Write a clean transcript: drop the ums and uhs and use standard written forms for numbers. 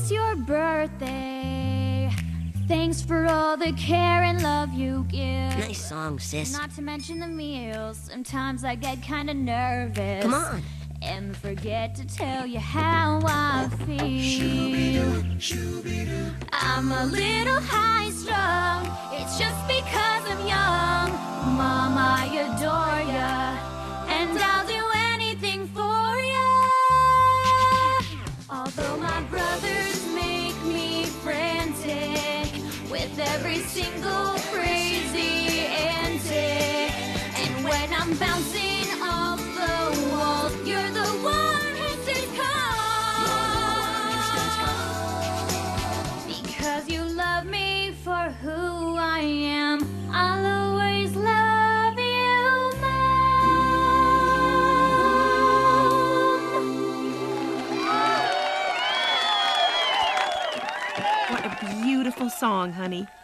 it's your birthday. Thanks for all the care and love you give. Nice song, sis. Not to mention the meals. Sometimes I get kinda nervous. Come on. And forget to tell you how I feel. I'm a little high-strung. It's just because I'm young. Mom, I adore ya, and I'll do anything for ya. Although my brothers make me frantic with every single crazy antic, and when I'm bouncing off the walls, you're the one who stays calm. Because you love me for who I am, I'll always love you, Mom. What a beautiful song, honey.